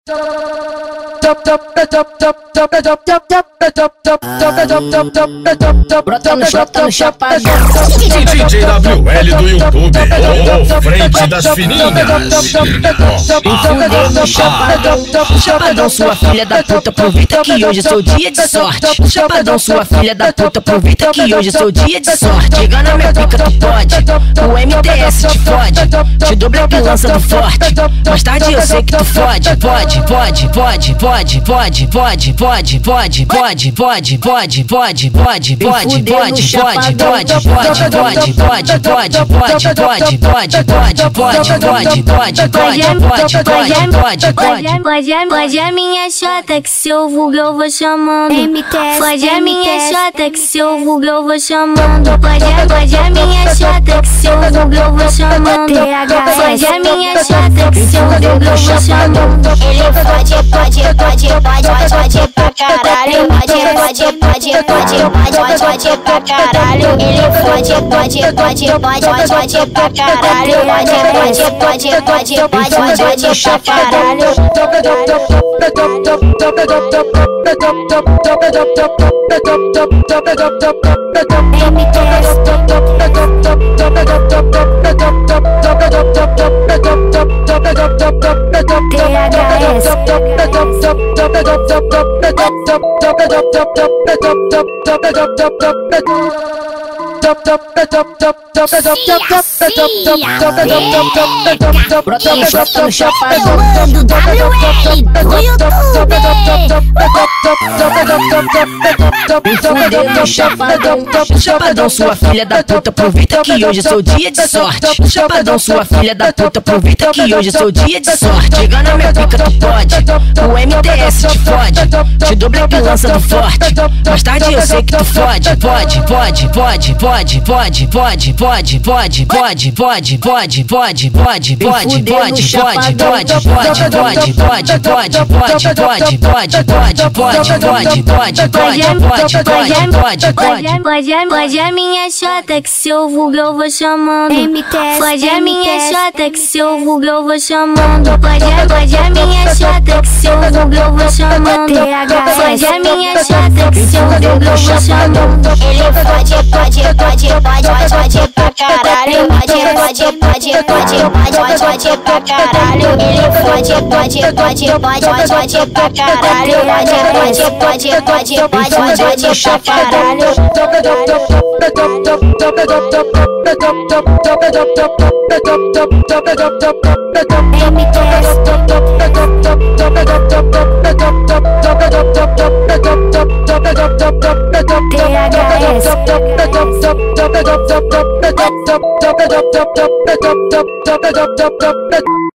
Brota no chapadão. DJ WL do YouTube, o frente das fininhas. No chapadão, sua filha da puta, aproveita que hoje é seu dia de sorte. Chapadão, sua filha da puta, aproveita que hoje é seu dia de sorte. Chega na minha pica, tu pode, o MTS te fode, te dou black lança do forte. Mais tarde eu sei que tu fode, pode. Pode a minha chota que se eu vulgo eu vou chamando. Pode a minha chota que se eu vulgo eu vou chamando. Pode a minha chota que se eu vulgo eu vou chamando. Pode a minha chota que se eu vulgo eu vou chamando. Ele pode pra caralho. Pode pra caralho. Ele pode pra caralho. Pode pra caralho. Brota no chapadão. Comando WL do YouTube. No chapadão, sua filha da puta, aproveita que hoje é seu dia de sorte. Chapadão, sua filha da puta, aproveita que hoje é seu dia de sorte. Chega na minha pica, tu pode, o MTS te fode, te dou black lança do forte. Mais tarde eu sei que tu fode, pode. Pode a minha chota que se eu vulgo eu vou chamando. Pode a minha chota que se eu vulgo eu vou chamando. Pode a minha chota que se eu vulgo eu vou chamando. Pode a minha chota que se eu vulgo eu vou chamando. Ele pode pra caralho. Pode pra caralho. Ele pode pra caralho. Pode pra caralho. THS